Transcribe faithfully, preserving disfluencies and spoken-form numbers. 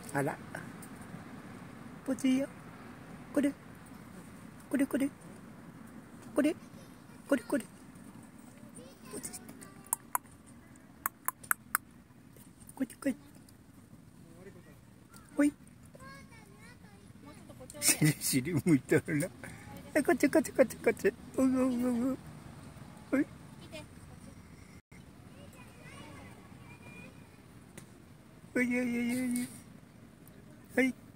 あら。ポチよ。これ。これこれ。これ。これこれ。ポチして。こっちこっち。ほい。尻、尻向いてるな。こっちこっちこっちこっち。うぐうぐうぐ。ほい。おいおいおいおい。はい。